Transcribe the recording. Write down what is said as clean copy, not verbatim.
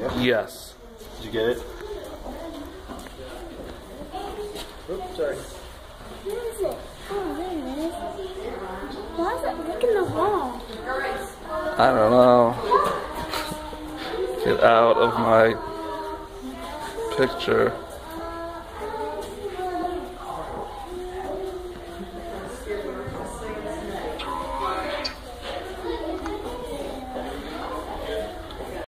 Yeah? Yes. Did you get it? Oops, sorry. Where is it? Oh, there it is. Why is it licking the wall? I don't know. Get out of my picture.